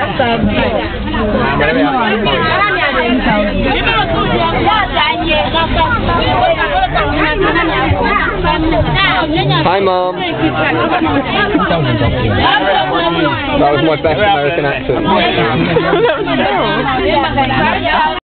Hi, Mom. That was my best American accent.